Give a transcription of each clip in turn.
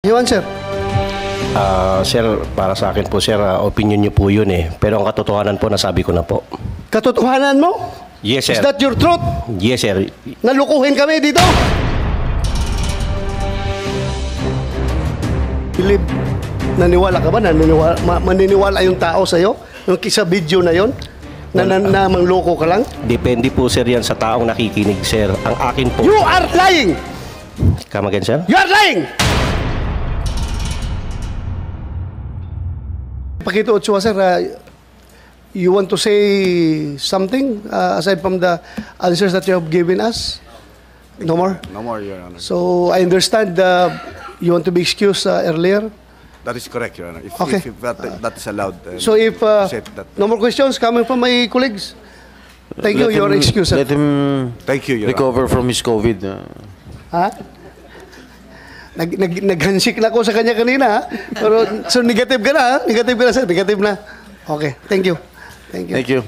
Iwan, sir. Sir, para sa akin po, sir, opinion niyo po yun eh. Pero ang katotohanan po, nasabi ko na po. Katotohanan mo? Yes, sir. Is that your truth? Yes, sir. Nalukuhin kami dito? Philip, naniwala ka ba? Maniniwala yung tao sa'yo? Yung sa video na yon? Na mangloko ka lang? Depende po, sir, yan sa taong nakikinig, sir. Ang akin po... You are lying! Come again, sir? You are lying! Pakito Ochoa, sir, you want to say something aside from the answers that you have given us? No more? No more, Your Honor. So, I understand you want to be excused earlier? That is correct, Your Honor. If that is allowed. So, if no more questions coming from my colleagues, thank you, your excuse. Let him Thank you, Your recover from his COVID. Ha? Nag-handshake na ako sa kanya kanina, ha? Pero, so negative ka na, ha? Negative ka na, sir. Negative na. Okay, thank you. Thank you. Thank you.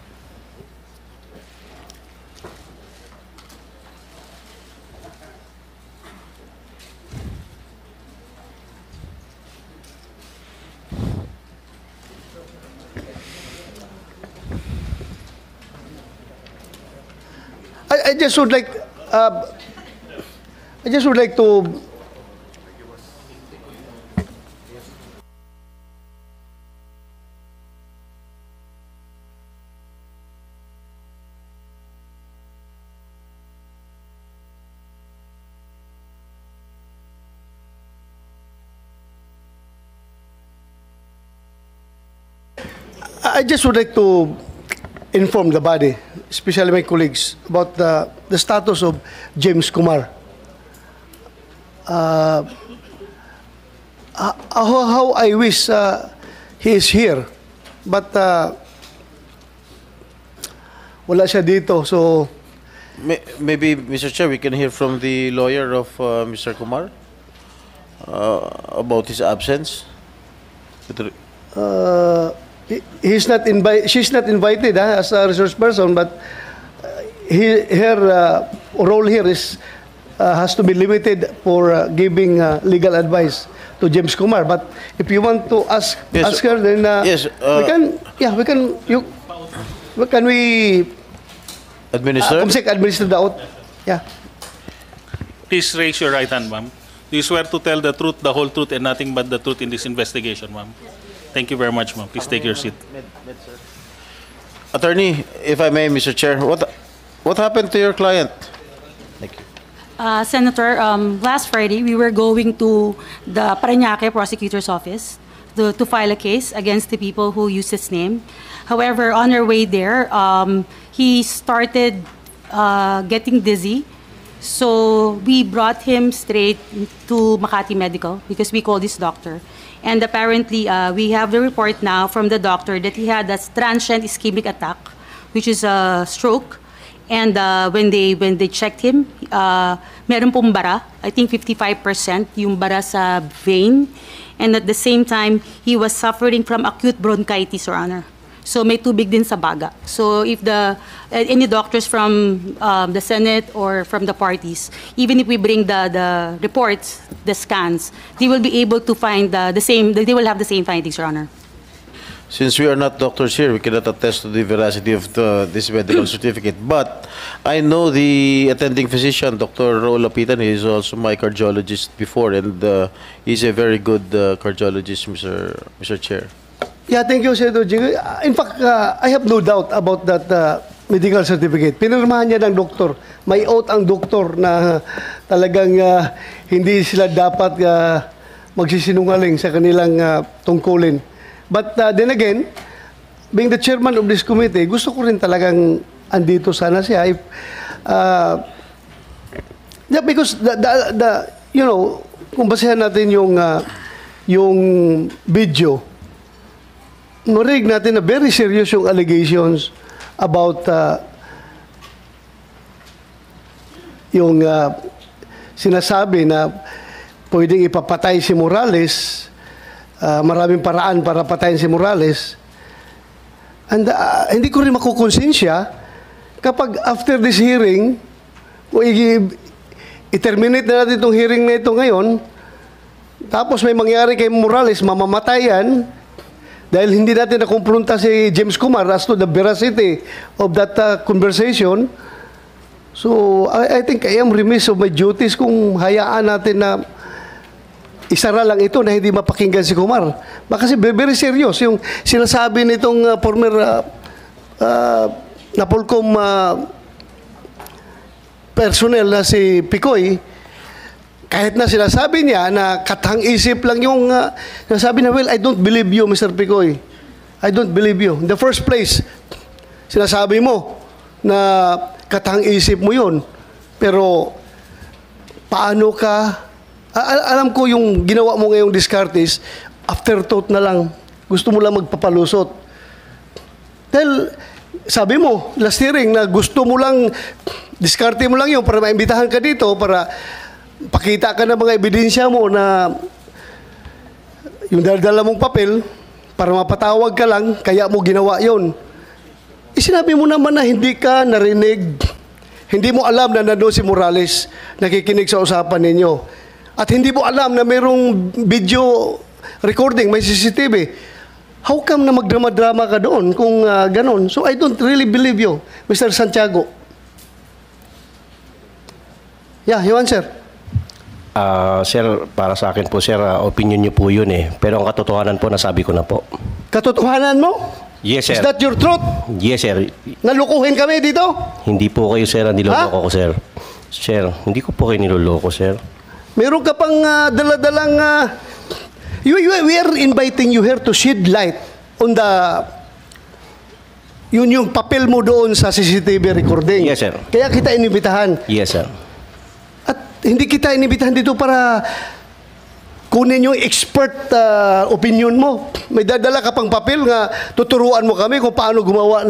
I just would like, to inform the body, especially my colleagues, about the status of James Kumar. How I wish he is here, but wala siya dito. So Maybe, Mr. Chair, we can hear from the lawyer of Mr. Kumar about his absence. she's not invited as a resource person, but her role here has to be limited for giving legal advice to James Kumar. But if you want to ask her, then yes, can we administer? Administer the oath? Yeah. Please raise your right hand, ma'am. Do you swear to tell the truth, the whole truth, and nothing but the truth in this investigation, ma'am? Thank you very much, ma'am. Please take your seat. Attorney, if I may, Mr. Chair, what happened to your client? Thank you. Senator, last Friday, we were going to the Parañaque prosecutor's office to file a case against the people who used his name. However, on our way there, he started getting dizzy. So we brought him straight to Makati Medical because we called his doctor. And apparently, we have the report now from the doctor that he had a transient ischemic attack, which is a stroke. And when they checked him, meron pong bara. I think 55% yung bara sa vein. And at the same time, he was suffering from acute bronchitis, Your Honor. So may tubig din sa baga. So if any doctors from the Senate or from the parties, even if we bring the reports, the scans, they will be able to find they will have the same findings, Your Honor. Since we are not doctors here, we cannot attest to the veracity of this medical certificate. But I know the attending physician, Dr. Raul Lapitan. He is also my cardiologist before, and he's a very good cardiologist, Mr. Chair. Yeah, thank you, Senator Jing. In fact, I have no doubt about that medical certificate. Pinirmahan niya ng doktor. May oath ang doktor na talagang hindi sila dapat magsisinungaling sa kanilang tungkulin. But then again, being the chairman of this committee, gusto ko rin talagang andito sana siya. Because kung basehan natin yung video, narinig natin na very serious yung allegations about yung sinasabi na pwedeng ipapatay si Morales, maraming paraan para patayin si Morales. And hindi ko rin makukonsensya kapag after this hearing, kung i-terminate na natin itong hearing na ito ngayon, tapos may mangyari kay Morales, mamamatayan, dahil hindi natin nakumpronta si James Kumar as to the veracity of that conversation. So, I think I am remiss of my duties kung hayaan natin na isara lang ito na hindi mapakinggan si Kumar. Kasi very serious yung sinasabi nitong former Napolcom personnel na si Picoy. Kahit na sinasabi niya na katang-isip lang yung nasabi na, well, I don't believe you, Mr. Picoy. I don't believe you. In the first place, sinasabi mo na katang-isip mo yun. Pero, paano ka, alam ko yung ginawa mo ngayong Descartes, afterthought na lang. Gusto mo lang magpapalusot. Dahil, sabi mo, last hearing, na gusto mo lang, diskarte mo lang yun para maimbitahan ka dito, para pakita ka ng mga ebidensya mo na yung dala mong papel para mapatawag ka lang, kaya mo ginawa yon. Sinabi mo naman na hindi ka narinig, hindi mo alam na nandun si Morales nakikinig sa usapan ninyo. At hindi mo alam na mayroong video recording, may CCTV. How come na magdrama-drama ka doon kung ganon? So I don't really believe you, Mr. Santiago. Yeah, you answer. Sir, para sa akin po, sir, opinion niyo po yun eh. Pero ang katotohanan po, nasabi ko na po. Katotohanan mo? Yes, sir. Is that your truth? Yes, sir. Nalukuhin kami dito? Hindi po kayo, sir, ang niloloko ko, sir. Sir, hindi ko po kayo niloloko, sir. Meron ka pang daladalang... we are inviting you here to shed light on the... Yun yung papel mo doon sa CCTV recording. Yes, sir. Kaya kita inibitahan. Yes, sir. At hindi kita inibitahan dito para kunin yung expert opinion mo. May dadala ka pang papel nga tuturuan mo kami kung paano gumawa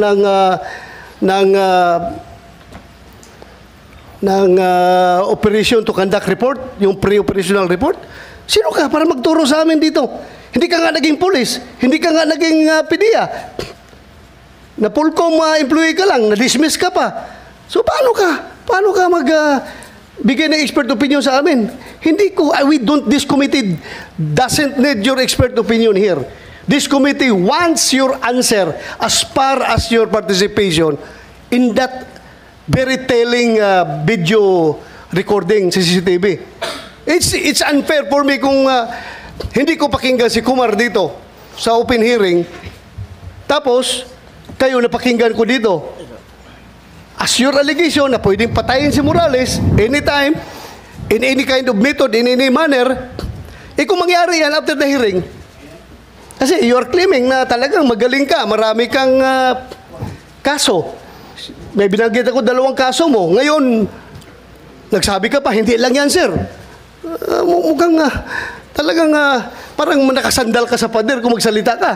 ng operation to conduct report, yung pre-operational report. Sino ka para magturo sa amin dito? Hindi ka nga naging pulis, hindi ka nga naging PDEA. Na Polcom employee ka lang, na-dismiss ka pa. So paano ka bigay ng expert opinion sa amin? This committee doesn't need your expert opinion here. This committee wants your answer as far as your participation in that very telling video recording sa CCTV. It's unfair for me kung hindi ko pakinggan si Kumar dito sa open hearing, tapos kayo napakinggan ko dito. As your allegation na pwedeng patayin si Morales anytime, in any kind of method, in any manner, kung mangyari yan after the hearing, kasi you are claiming na talagang magaling ka, marami kang kaso. May binanggit ako 2 kaso mo. Ngayon, nagsabi ka pa, hindi lang yan, sir. Mukhang talagang parang nakasandal ka sa pader kung magsalita ka.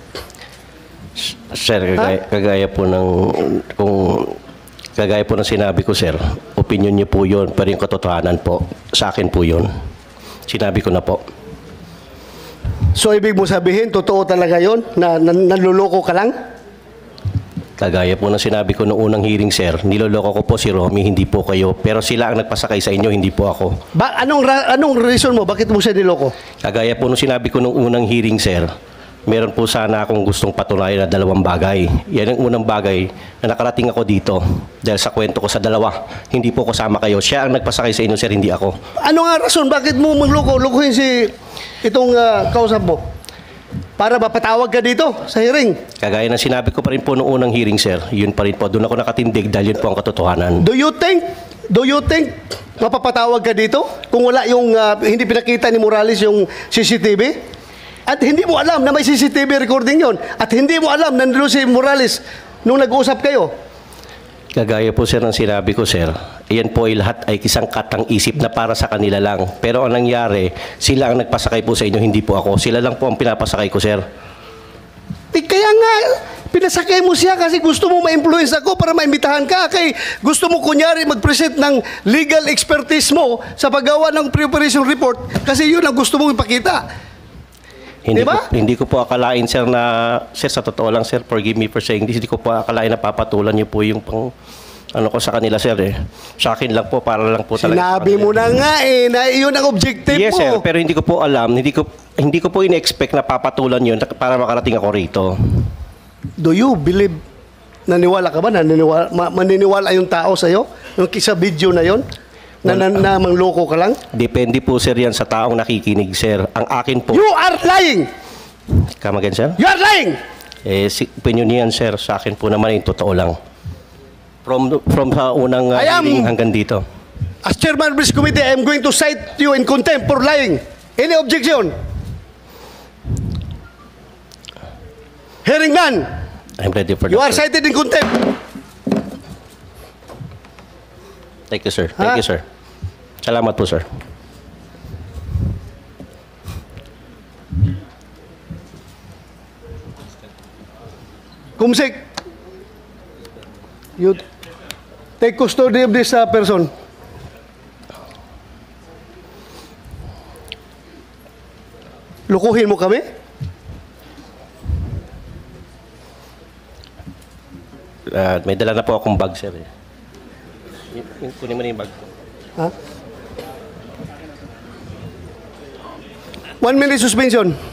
Sir, kagaya po ng sinabi ko, sir, opinion niyo po yun, pero yung katotohanan po, sa akin po yun. Sinabi ko na po. So, ibig mo sabihin, totoo talaga yun? Na nanluloko ka lang? Kagaya po ng sinabi ko noong unang hearing, sir, niloloko ko po si Romy, hindi po kayo, pero sila ang nagpasakay sa inyo, hindi po ako. Anong reason mo? Bakit mo siya niloko? Kagaya po ng sinabi ko noong unang hearing, sir, meron po sana akong gustong patunayan na 2 bagay. Yan ang unang bagay na nakarating ako dito dahil sa kwento ko sa 2. Hindi po kasama kayo. Siya ang nagpasakay sa inyo, sir, hindi ako. Ano nga rason? Bakit mo mangloko? Lukuhin si itong kausap mo? Para mapatawag ka dito sa hearing. Kagaya ng sinabi ko pa rin po noong unang hearing, sir, yun pa rin po. Doon ako nakatindig dahil yun po ang katotohanan. Do you think mapapatawag ka dito kung wala yung hindi pinakita ni Morales yung CCTV? At hindi mo alam na may CCTV recording yon. At hindi mo alam na nandun si Morales nung nag-uusap kayo. Kagaya po, sir, ng sinabi ko, sir, iyan po ay lahat ay isang katang-isip na para sa kanila lang. Pero ang nangyari, sila ang nagpasakay po sa inyo, hindi po ako. Sila lang po ang pinapasakay ko, sir. Kaya nga, pinasakay mo siya kasi gusto mo ma-influence ako para maimbitahan ka. Kay gusto mo kunyari mag-present ng legal expertise mo sa paggawa ng pre-operation report kasi yun ang gusto mo ipakita. Diba? Hindi ko po akalain, sir, na, sir, sa totoo lang, sir, forgive me for saying this, hindi ko po akalain na papatulan niyo po yung ano ko sa kanila, sir eh. Sa akin lang po, para lang po talaga. Sinabi mo na nga eh, na iyon ang objective Yes, mo. sir. Pero hindi ko po alam, hindi ko po in-expect na papatulan yun para makarating ako rito. Do you believe, naniwala ka ba? Maniniwala yung tao sa'yo? Yung sa video na yon na mangloko ka lang? Depende po, sir, yan sa taong nakikinig, sir. Ang akin po... You are lying! Come again, sir? You are lying! Opinion niyan, sir. Sa akin po naman, yung totoo lang. From sa unang I am- hearing hanggang dito. As chairman of this committee, I am going to cite you in contempt for lying. Any objection? Hearing none. I'm ready for You that, are sir. cited in contempt. Thank you, sir. Thank Ha? you, sir. Salamat po, sir. Kumsik, you take custody of this person. Lukuhin mo kami? May dala na po akong bag, sir. Kunin mo na yung bag ko. Ha? 1 minute suspension.